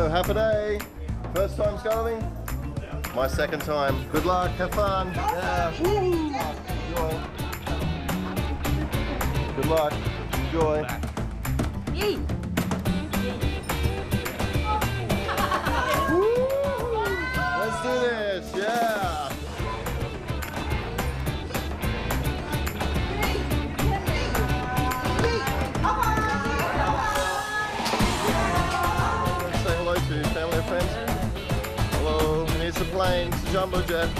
half a day. First time skydiving? My second time. Good luck, have fun. Yeah. Enjoy. Good luck. Enjoy. Yay! Let's do this, yeah. Say hello to family and friends. Hello, here's the plane, it's the jumbo jet.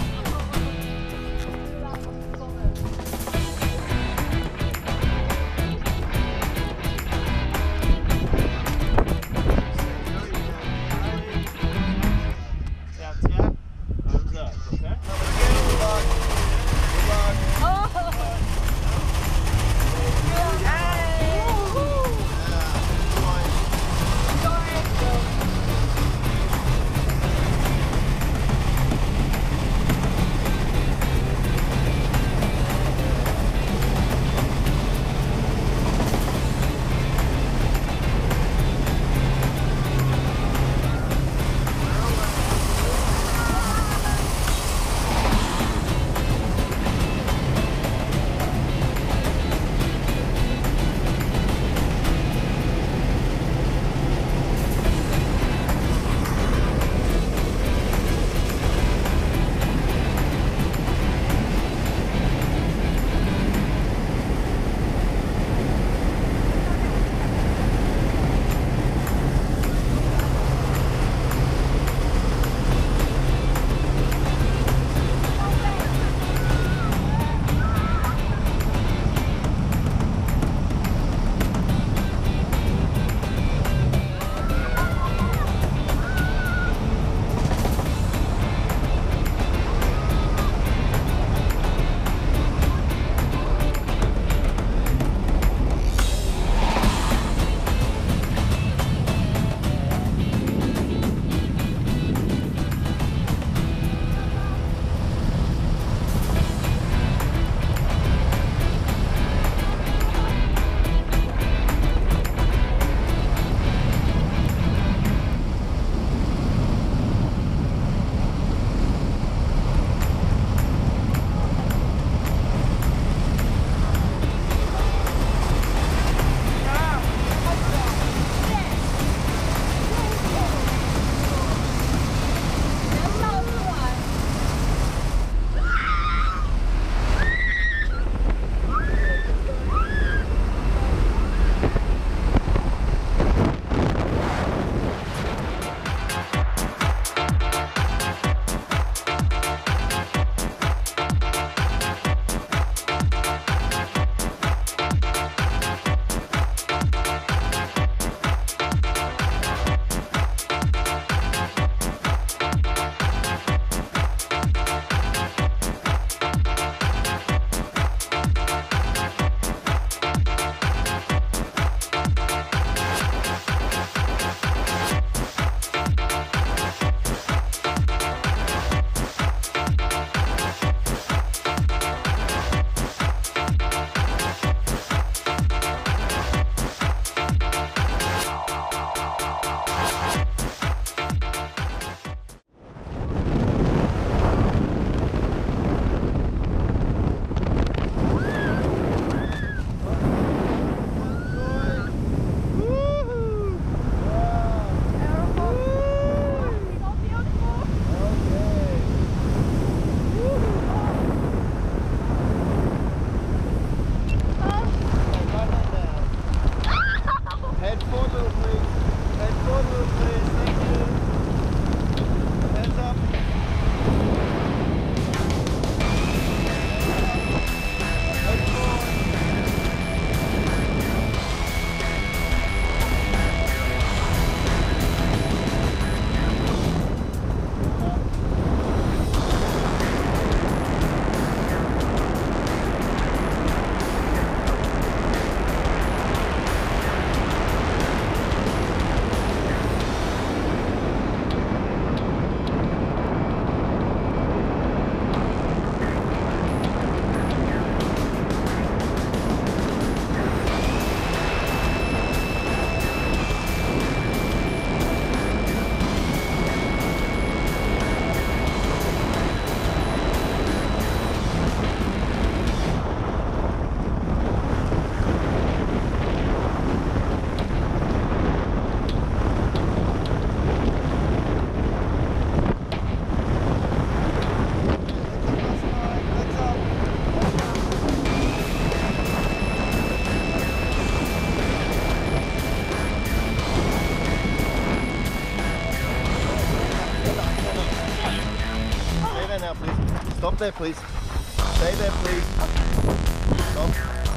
there, please. Stay there, please. Stop.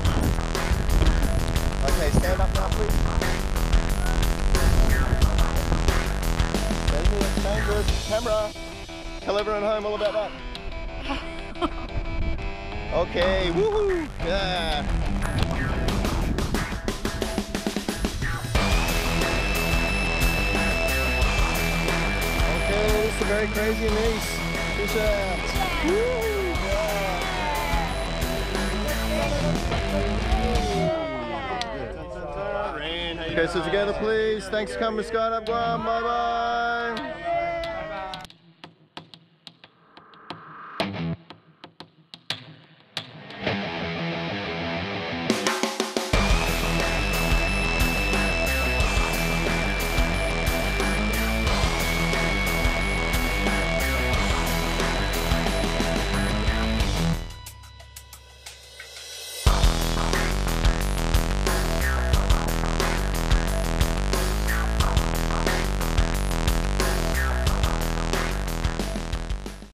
Okay, stand up now, please. Stay here, stand good. Camera. Tell everyone home all about that. Okay, woohoo! Yeah. Okay, this is very crazy niece. Push out. Woo! Okay, so together please. Thanks for coming to Skydive Guam. Bye bye.